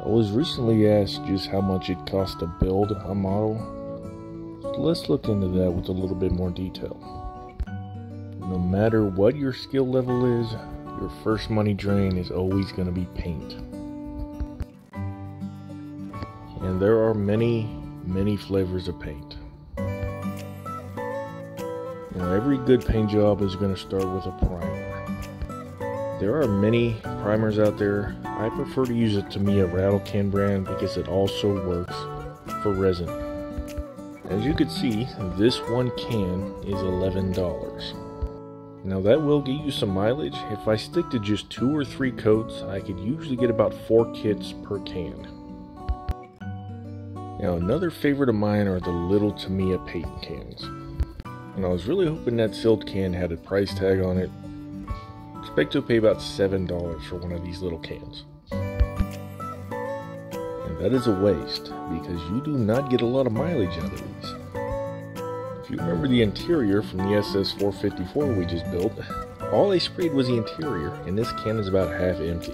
I was recently asked just how much it costs to build a model. So let's look into that with a little bit more detail. No matter what your skill level is, your first money drain is always going to be paint. And there are many flavors of paint. Now, every good paint job is going to start with a primer. There are many primers out there. I prefer to use a Tamiya rattle can brand because it also works for resin. As you can see, this one can is $11. Now that will get you some mileage. If I stick to just 2 or 3 coats, I could usually get about 4 kits per can. Now another favorite of mine are the little Tamiya paint cans. And I was really hoping that sealed can had a price tag on it. Expect to pay about $7 for one of these little cans. And that is a waste because you do not get a lot of mileage out of these. If you remember the interior from the SS454 we just built, all they sprayed was the interior, and this can is about half empty.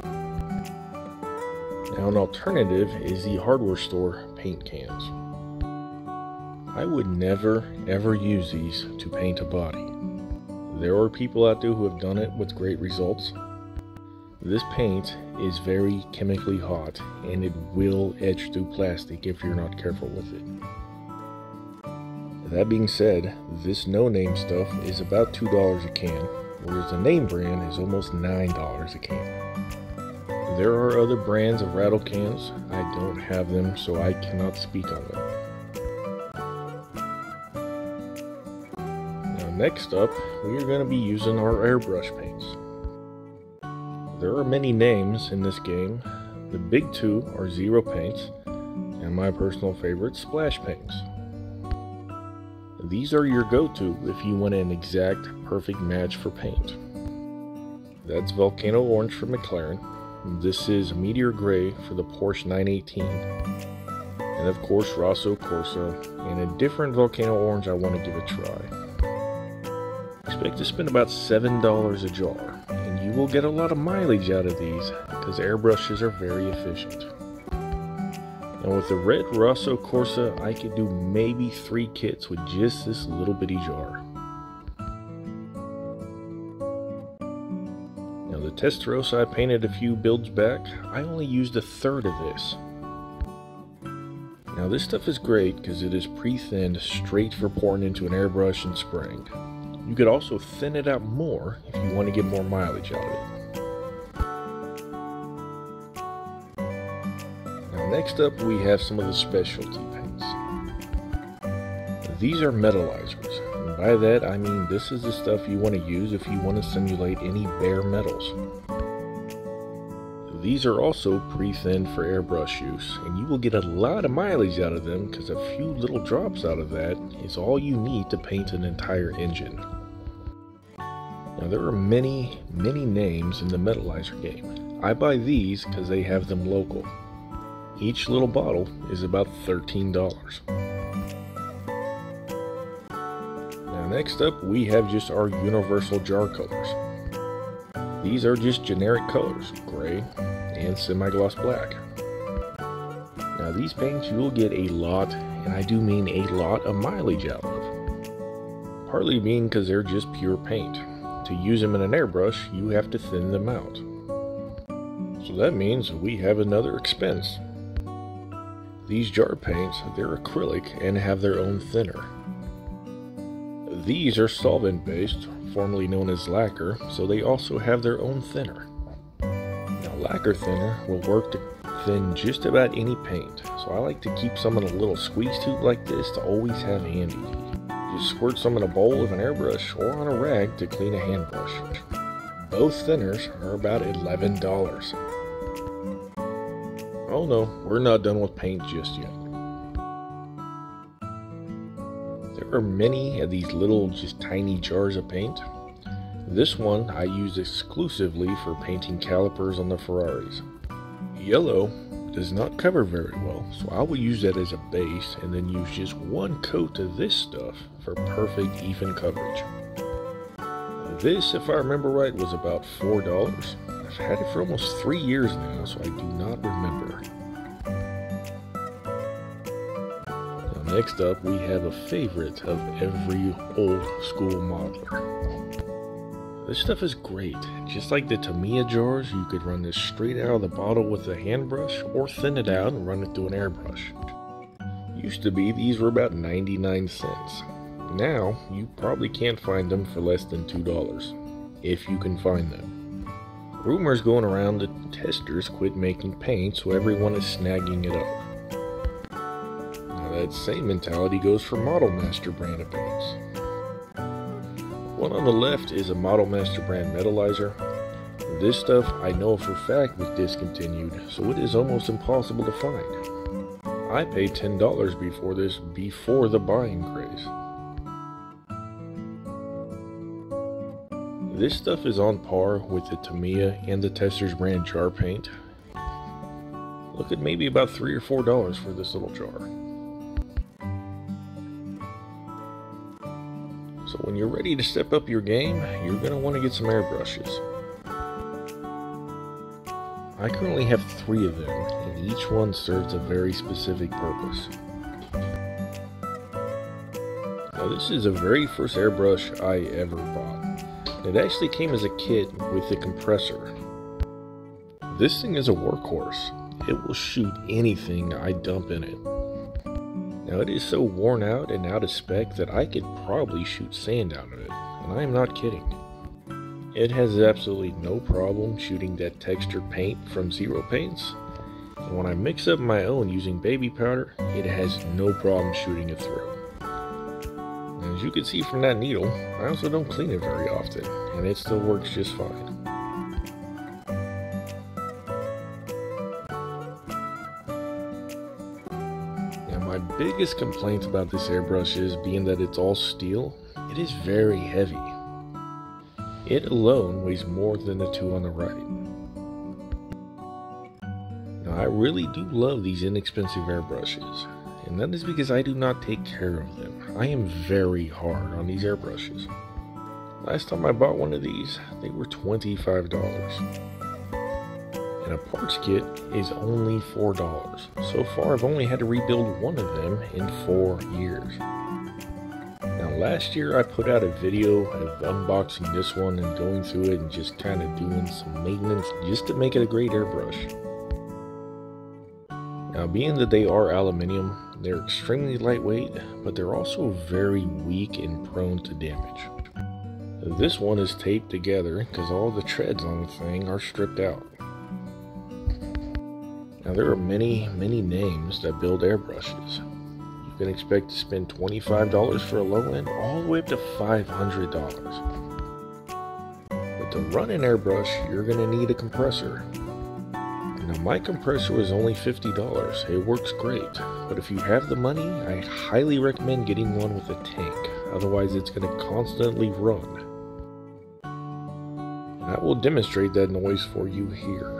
Now an alternative is the hardware store paint cans. I would never ever use these to paint a body. There are people out there who have done it with great results. This paint is very chemically hot and it will etch through plastic if you're not careful with it. That being said, this no-name stuff is about $2 a can, whereas the name brand is almost $9 a can. There are other brands of rattle cans. I don't have them, so I cannot speak on them. Now next up, we are going to be using our airbrush paints. There are many names in this game. The big two are zero paints, and my personal favorite, splash paints. These are your go-to if you want an exact perfect match for paint. That's Volcano Orange from McLaren. This is Meteor Gray for the Porsche 918. And of course Rosso Corsa, and a different Volcano Orange I want to give a try. Expect to spend about $7 a jar, and you will get a lot of mileage out of these because airbrushes are very efficient. And with the red Rosso Corsa, I could do maybe 3 kits with just this little bitty jar. Now the Testarossa I painted a few builds back, I only used 1/3 of this. Now this stuff is great because it is pre-thinned straight for pouring into an airbrush and spraying. You could also thin it out more if you want to get more mileage out of it. Next up, we have some of the specialty paints. These are metallizers, and by that I mean this is the stuff you want to use if you want to simulate any bare metals. These are also pre-thinned for airbrush use, and you will get a lot of mileage out of them because a few little drops out of that is all you need to paint an entire engine. Now there are many names in the metallizer game. I buy these because they have them local. Each little bottle is about $13. Now next up we have just our universal jar colors. These are just generic colors, gray and semi-gloss black. Now these paints you will get a lot, and I do mean a lot, of mileage out of. Partly being because they're just pure paint. To use them in an airbrush you have to thin them out. So that means we have another expense. These jar paints, they're acrylic and have their own thinner. These are solvent based, formerly known as lacquer, so they also have their own thinner. Now lacquer thinner will work to thin just about any paint, so I like to keep some in a little squeeze tube like this to always have handy. Just squirt some in a bowl of an airbrush or on a rag to clean a hand brush. Both thinners are about $11. Oh no, we're not done with paint just yet. There are many of these little, just tiny jars of paint. This one I use exclusively for painting calipers on the Ferraris. Yellow does not cover very well, so I will use that as a base and then use just 1 coat of this stuff for perfect even coverage. This, if I remember right, was about $4. I've had it for almost 3 years now, so I do not remember. Now, next up, we have a favorite of every old school modeler. This stuff is great. Just like the Tamiya jars, you could run this straight out of the bottle with a hand brush, or thin it out and run it through an airbrush. Used to be, these were about 99 cents. Now, you probably can't find them for less than $2, if you can find them. Rumors going around that testers quit making paint, so everyone is snagging it up. Now, that same mentality goes for Model Master brand of paints. One on the left is a Model Master brand metalizer. This stuff I know for a fact was discontinued, so it is almost impossible to find. I paid $10 before this, before the buying craze. This stuff is on par with the Tamiya and the Testors brand jar paint. Look at maybe about $3 or $4 for this little jar. So when you're ready to step up your game, you're going to want to get some airbrushes. I currently have 3 of them, and each one serves a very specific purpose. Now this is the very first airbrush I ever bought. It actually came as a kit with a compressor. This thing is a workhorse. It will shoot anything I dump in it. Now it is so worn out and out of spec that I could probably shoot sand out of it, and I am not kidding. It has absolutely no problem shooting that textured paint from Zero Paints, and when I mix up my own using baby powder, it has no problem shooting it through. And as you can see from that needle, I also don't clean it very often, and it still works just fine. Now my biggest complaint about this airbrush is, being that it's all steel, it is very heavy. It alone weighs more than the 2 on the right. Now I really do love these inexpensive airbrushes, and that is because I do not take care of them. I am very hard on these airbrushes. Last time I bought one of these, they were $25. And a parts kit is only $4. So far I've only had to rebuild one of them in 4 years. Now last year I put out a video of unboxing this one and going through it and just kind of doing some maintenance just to make it a great airbrush. Now being that they are aluminum, they're extremely lightweight, but they're also very weak and prone to damage. This one is taped together because all the treads on the thing are stripped out. Now there are many names that build airbrushes. You can expect to spend $25 for a low end, all the way up to $500. But to run an airbrush, you're going to need a compressor. Now my compressor was only $50. It works great, but if you have the money, I highly recommend getting one with a tank. Otherwise it's going to constantly run. And I will demonstrate that noise for you here.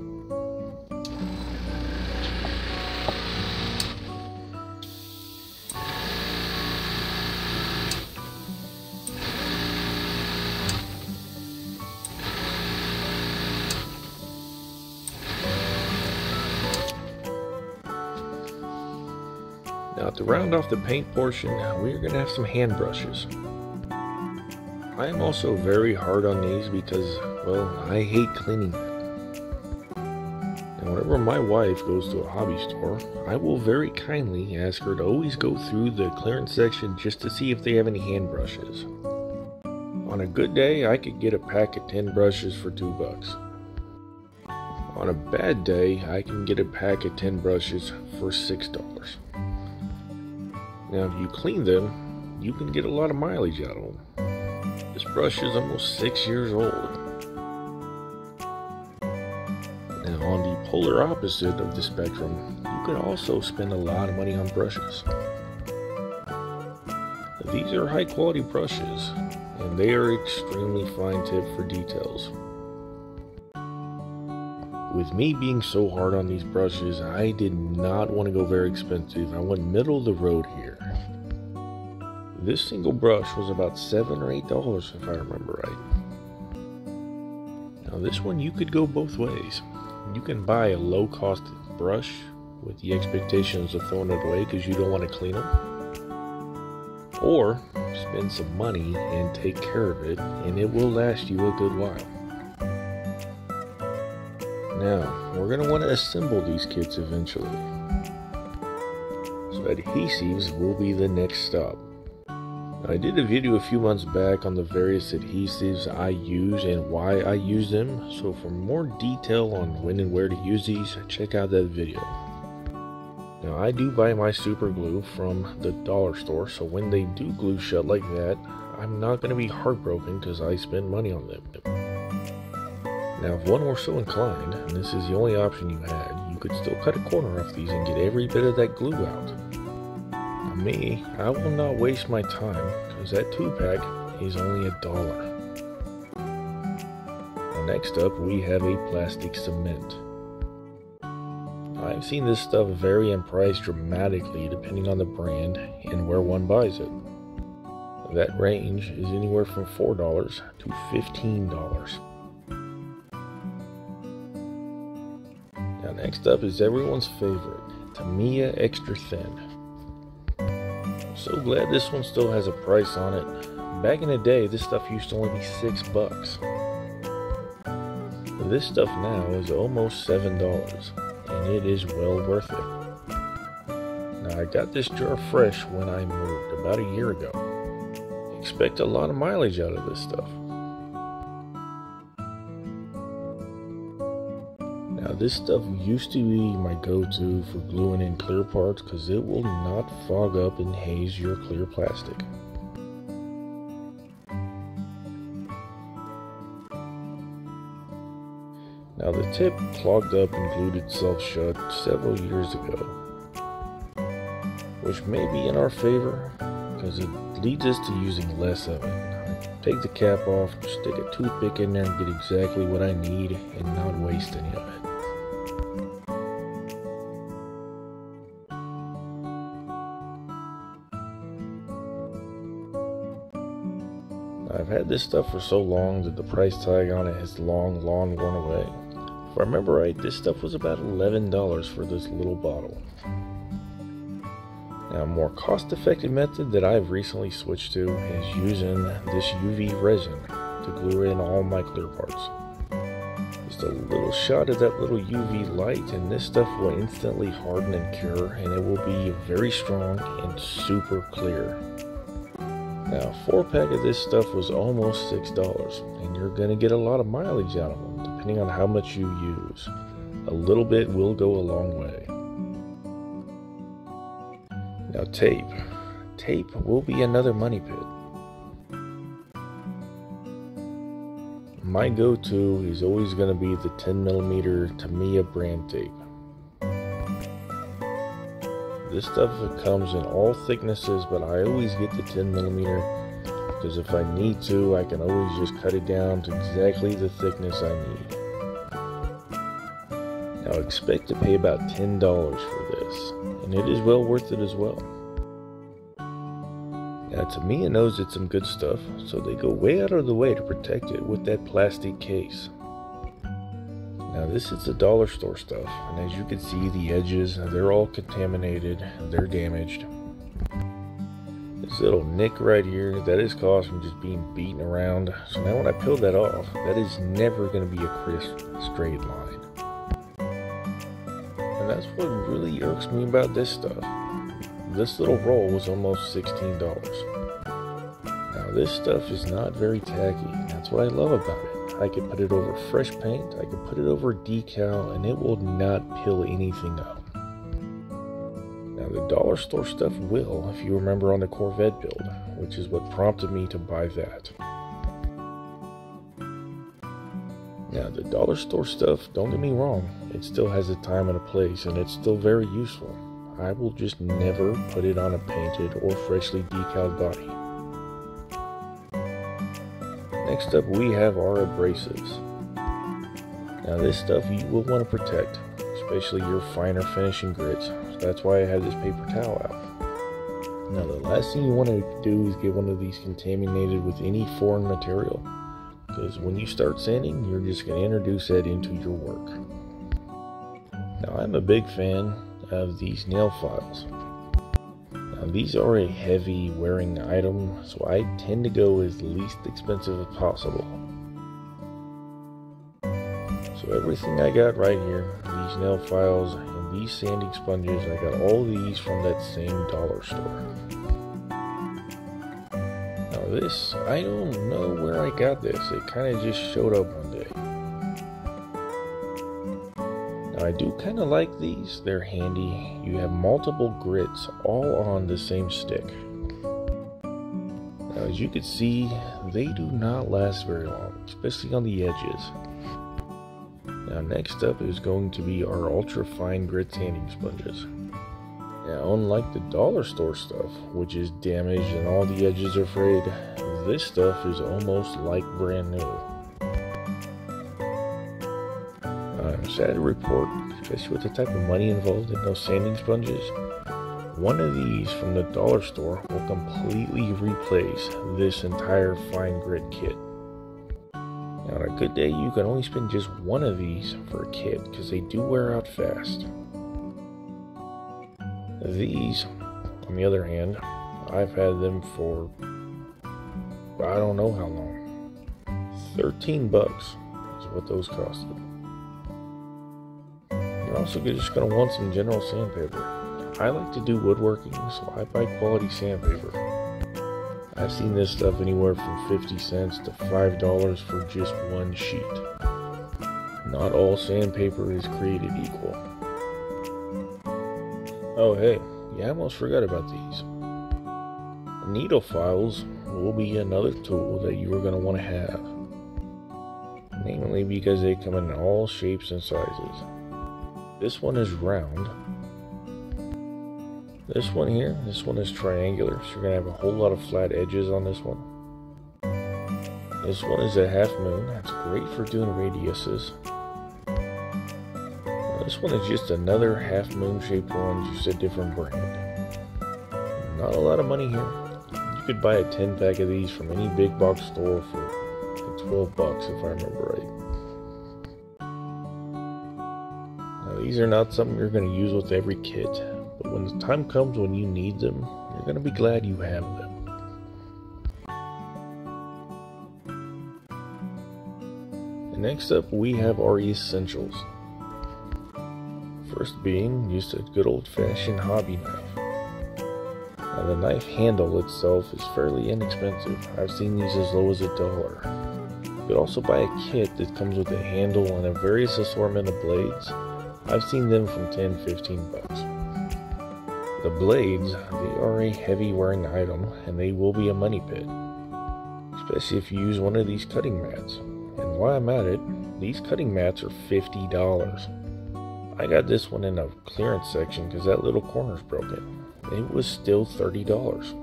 Now to round off the paint portion, we're going to have some hand brushes. I am also very hard on these because, well, I hate cleaning them. And whenever my wife goes to a hobby store, I will very kindly ask her to always go through the clearance section just to see if they have any hand brushes. On a good day, I could get a pack of 10 brushes for $2. On a bad day, I can get a pack of 10 brushes for $6. Now if you clean them, you can get a lot of mileage out of them. This brush is almost 6 years old. Now on the polar opposite of the spectrum, you can also spend a lot of money on brushes. These are high quality brushes, and they are extremely fine tip for details. With me being so hard on these brushes, I did not want to go very expensive. I went middle of the road here. This single brush was about $7 or $8 if I remember right. Now this one you could go both ways. You can buy a low-cost brush with the expectations of throwing it away because you don't want to clean them. Or spend some money and take care of it, and it will last you a good while. Now, we're going to want to assemble these kits eventually. So adhesives will be the next stop. I did a video a few months back on the various adhesives I use and why I use them, so for more detail on when and where to use these, check out that video. Now I do buy my super glue from the dollar store, so when they do glue shut like that, I'm not going to be heartbroken because I spend money on them. Now if one were so inclined, and this is the only option you had, you could still cut a corner off these and get every bit of that glue out. Me, I will not waste my time because that 2-pack is only $1. Now next up we have a plastic cement. I've seen this stuff vary in price dramatically depending on the brand and where one buys it. That range is anywhere from $4 to $15. Now next up is everyone's favorite, Tamiya Extra Thin. So glad this one still has a price on it. Back in the day, this stuff used to only be $6. This stuff now is almost $7, and it is well worth it. Now I got this jar fresh when I moved about a year ago. Expect a lot of mileage out of this stuff. Now this stuff used to be my go-to for gluing in clear parts because it will not fog up and haze your clear plastic. Now the tip clogged up and glued itself shut several years ago, which may be in our favor because it leads us to using less of it. Take the cap off, stick a toothpick in there and get exactly what I need and not waste any of it. I've had this stuff for so long that the price tag on it has long worn away. If I remember right, this stuff was about $11 for this little bottle. Now a more cost-effective method that I've recently switched to is using this UV resin to glue in all my clear parts. Just a little shot of that little UV light and this stuff will instantly harden and cure, and it will be very strong and super clear. Now, a 4-pack of this stuff was almost $6, and you're going to get a lot of mileage out of them, depending on how much you use. A little bit will go a long way. Now, tape. Tape will be another money pit. My go-to is always going to be the 10mm Tamiya brand tape. This stuff comes in all thicknesses, but I always get the 10mm because if I need to, I can always just cut it down to exactly the thickness I need. Now expect to pay about $10 for this, and it is well worth it as well. Now Tamiya knows it's some good stuff, so they go way out of the way to protect it with that plastic case. Now this is the dollar store stuff, and as you can see, the edges, they're all contaminated, they're damaged. This little nick right here, that is caused from just being beaten around. So now when I peel that off, that is never going to be a crisp, straight line. And that's what really irks me about this stuff. This little roll was almost $16. Now this stuff is not very tacky, that's what I love about it. I could put it over fresh paint, I could put it over decal, and it will not peel anything up. Now the dollar store stuff will, if you remember on the Corvette build, which is what prompted me to buy that. Now the dollar store stuff, don't get me wrong, it still has a time and a place, and it's still very useful. I will just never put it on a painted or freshly decaled body. Next up we have our abrasives. Now this stuff you will want to protect, especially your finer finishing grits. So that's why I have this paper towel out. Now the last thing you want to do is get one of these contaminated with any foreign material. because when you start sanding, you're just going to introduce that into your work. Now, I'm a big fan of these nail files. Now, these are a heavy wearing item, so I tend to go as least expensive as possible. So everything I got right here, these nail files and these sanding sponges, I got all these from that same dollar store. Now this, I don't know where I got this. It kind of just showed up one day. Now I do kind of like these. They're handy. You have multiple grits all on the same stick. Now as you can see, they do not last very long, especially on the edges. Now next up is going to be our ultra fine grit sanding sponges. Now unlike the dollar store stuff, which is damaged and all the edges are frayed, this stuff is almost like brand new. I'm sad to report, especially with the type of money involved in those sanding sponges, one of these from the dollar store will completely replace this entire fine grit kit. Now, on a good day, you can only spend just one of these for a kit because they do wear out fast. These, on the other hand, I've had them for I don't know how long. 13 bucks is what those costed. You're also just going to want some general sandpaper. I like to do woodworking, so I buy quality sandpaper. I've seen this stuff anywhere from 50 cents to $5 for just one sheet. Not all sandpaper is created equal. Oh hey, yeah, I almost forgot about these. Needle files will be another tool that you are going to want to have. Namely because they come in all shapes and sizes. This one is round. This one here, this one is triangular, so you're going to have a whole lot of flat edges on this one. This one is a half moon, that's great for doing radiuses. This one is just another half moon shaped one, just a different brand. Not a lot of money here. You could buy a 10 pack of these from any big box store for 12 bucks if I remember right. Now these are not something you're going to use with every kit. But when the time comes when you need them, you're going to be glad you have them. And next up, we have our essentials. First being just a good old-fashioned hobby knife. Now the knife handle itself is fairly inexpensive. I've seen these as low as $1. You could also buy a kit that comes with a handle and a various assortment of blades. I've seen them from 10-15 bucks. The blades, they are a heavy wearing item and they will be a money pit, especially if you use one of these cutting mats. And while I'm at it, these cutting mats are $50. I got this one in a clearance section because that little corner's broken. It was still $30.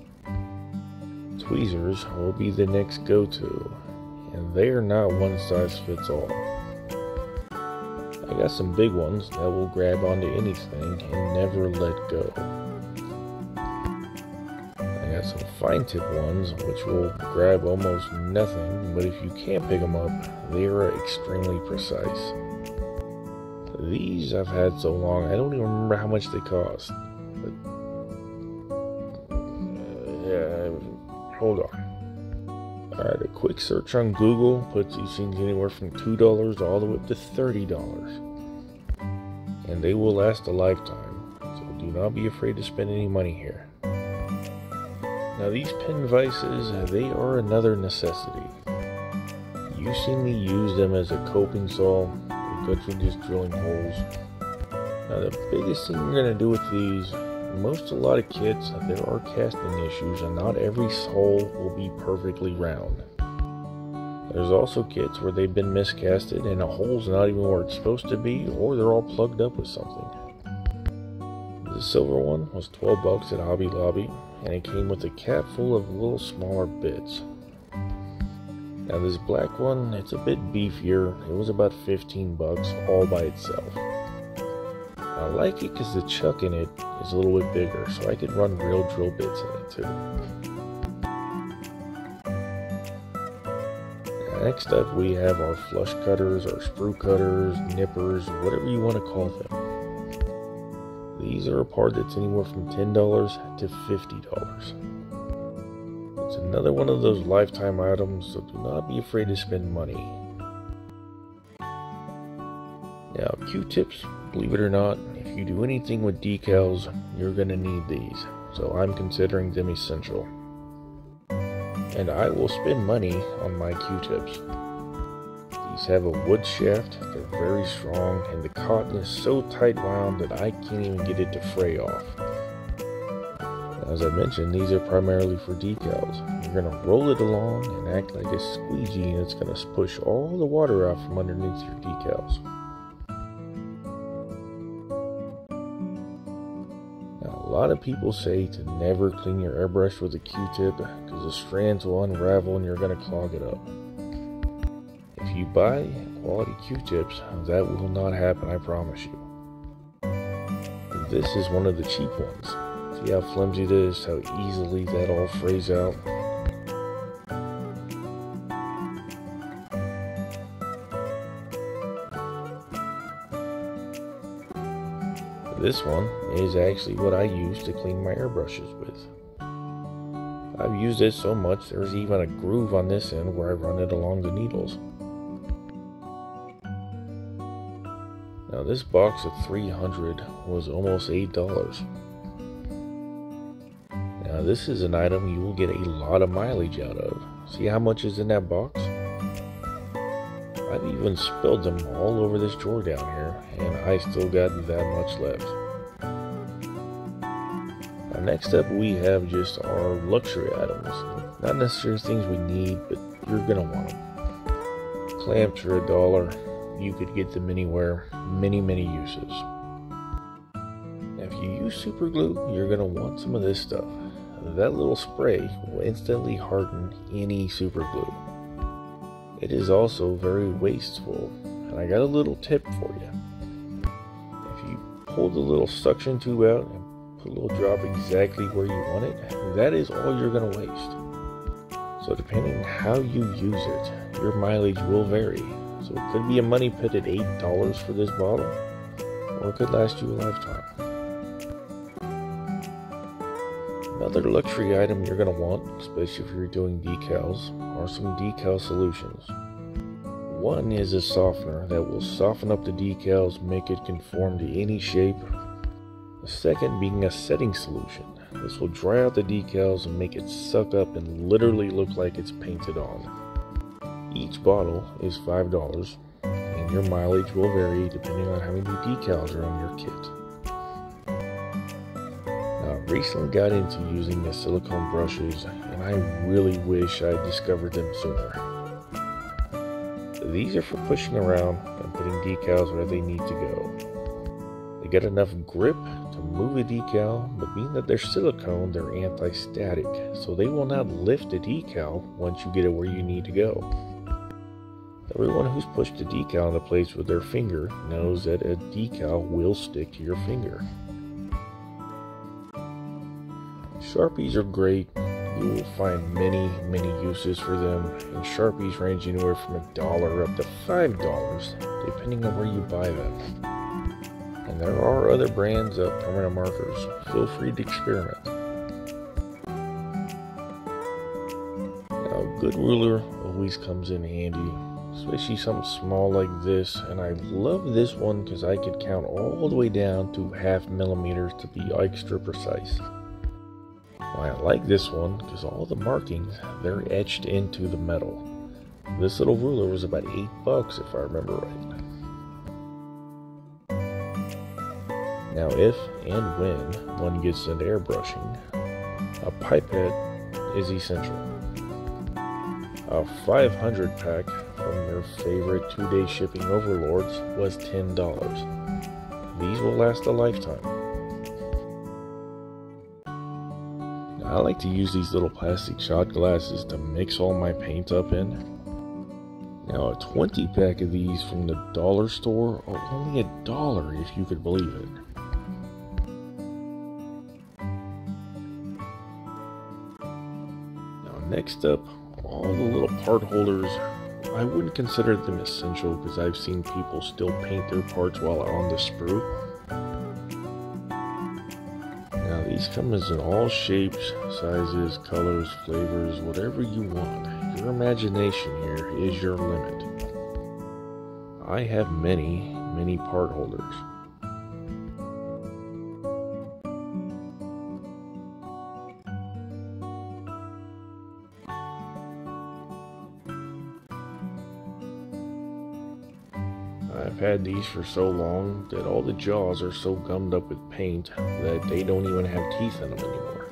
Tweezers will be the next go-to, and they are not one size fits all. I got some big ones that will grab onto anything and never let go. I got some fine tip ones which will grab almost nothing, but if you can't pick them up, they are extremely precise. These I've had so long, I don't even remember how much they cost. But, hold on. Alright, a quick search on Google puts these things anywhere from $2 all the way up to $30. And they will last a lifetime, so do not be afraid to spend any money here. Now these pen vices, they are another necessity. You've seen me use them as a coping saw. They're good for just drilling holes. Now the biggest thing you're going to do with these, a lot of kits, there are casting issues and not every hole will be perfectly round. There's also kits where they've been miscasted and a hole's not even where it's supposed to be, or they're all plugged up with something. The silver one was 12 bucks at Hobby Lobby, and it came with a cap full of little smaller bits. Now this black one, it's a bit beefier. It was about 15 bucks all by itself. I like it because the chuck in it is a little bit bigger, so I could run real drill bits in it too. Next up, we have our flush cutters, our sprue cutters, nippers, whatever you want to call them. These are a part that's anywhere from $10 to $50. It's another one of those lifetime items, so do not be afraid to spend money. Now, Q-tips, believe it or not, if you do anything with decals, you're going to need these, so I'm considering them essential. And I will spend money on my Q-tips. These have a wood shaft, they're very strong, and the cotton is so tight wound that I can't even get it to fray off. As I mentioned, these are primarily for decals. You're going to roll it along and act like a squeegee, and it's going to push all the water out from underneath your decals. Now, a lot of people say to never clean your airbrush with a Q-tip because the strands will unravel and you're going to clog it up. If you buy quality Q-tips, that will not happen, I promise you. This is one of the cheap ones. See how flimsy it is, how easily that all frays out. This one is actually what I use to clean my airbrushes with. I've used it so much there's even a groove on this end where I run it along the needles. Now this box of 300 was almost $8. Now this is an item you will get a lot of mileage out of. See how much is in that box? I've even spilled them all over this drawer down here, and I still got that much left. Now next up we have just our luxury items. Not necessarily things we need, but you're going to want them. Clamps are $1. You could get them anywhere. Many uses. Now if you use super glue, you're going to want some of this stuff. That little spray will instantly harden any super glue. It is also very wasteful, and I got a little tip for you. If you pull the little suction tube out and put a little drop exactly where you want it, that is all you're going to waste. So depending on how you use it, your mileage will vary. So it could be a money pit at $8 for this bottle, or it could last you a lifetime. Another luxury item you're going to want, especially if you're doing decals, are some decal solutions. One is a softener that will soften up the decals, make it conform to any shape. The second being a setting solution. This will dry out the decals and make it suck up and literally look like it's painted on. Each bottle is $5, and your mileage will vary depending on how many decals are on your kit. Now, I recently got into using the silicone brushes, and I really wish I had discovered them sooner. These are for pushing around and putting decals where they need to go. They get enough grip to move a decal, but being that they're silicone, they're anti-static, so they will not lift a decal once you get it where you need to go. Everyone who's pushed a decal into place with their finger knows that a decal will stick to your finger. Sharpies are great. You will find many uses for them, and Sharpies range anywhere from $1 up to $5, depending on where you buy them. And there are other brands of permanent markers. Feel free to experiment. Now, a good ruler always comes in handy, especially something small like this, and I love this one because I could count all the way down to 0.5 millimeters to be extra precise. I like this one because all the markings, they're etched into the metal. This little ruler was about $8 if I remember right. Now if and when one gets into airbrushing, a pipette is essential. A 500 pack from your favorite 2-day shipping overlords was $10. These will last a lifetime. I like to use these little plastic shot glasses to mix all my paint up in. Now a 20 pack of these from the dollar store are only $1 if you could believe it. Now next up, all the little part holders I wouldn't consider them essential because I've seen people still paint their parts while on the sprue. Now these come in all shapes, sizes, colors, flavors, whatever you want. Your imagination here is your limit. I have many part holders. I've had these for so long that all the jaws are so gummed up with paint that they don't even have teeth in them anymore.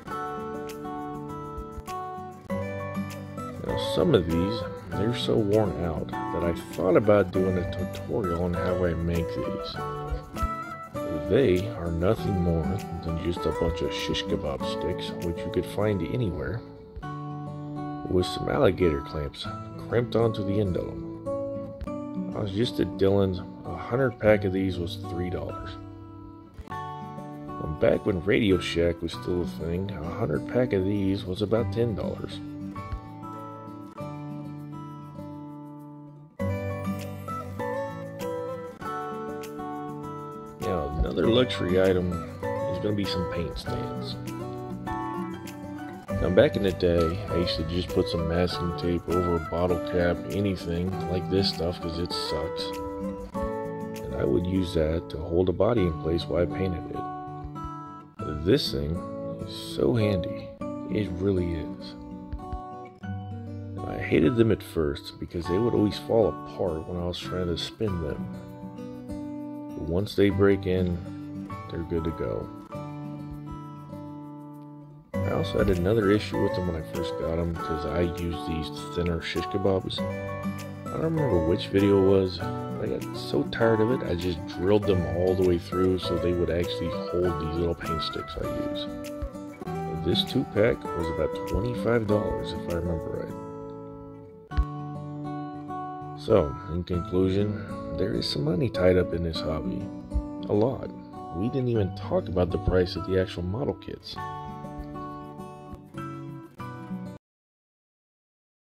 Now some of these, they're so worn out that I thought about doing a tutorial on how I make these. They are nothing more than just a bunch of shish kebab sticks, which you could find anywhere, with some alligator clamps crimped onto the end of them. I was just at Dillon's. 100 pack of these was $3. Back when Radio Shack was still a thing, 100 pack of these was about $10. Now, another luxury item is going to be some paint stands. Now, back in the day, I used to just put some masking tape over a bottle cap, anything like this stuff, because it sucks. And I would use that to hold a body in place while I painted it. This thing is so handy. It really is. I hated them at first because they would always fall apart when I was trying to spin them. But once they break in, they're good to go. I also had another issue with them when I first got them because I used these thinner shish kebabs. I don't remember which video it was. I got so tired of it, I just drilled them all the way through so they would actually hold these little paint sticks I use. This 2-pack was about $25 if I remember right. So, in conclusion, there is some money tied up in this hobby. A lot. We didn't even talk about the price of the actual model kits.